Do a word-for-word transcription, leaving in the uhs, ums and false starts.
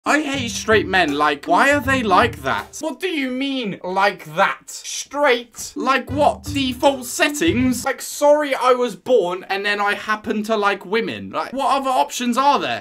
I hate straight men. Like, why are they like that? What do you mean, like that? Straight? Like what? Default settings? Like, sorry I was born and then I happen to like women. Like, what other options are there?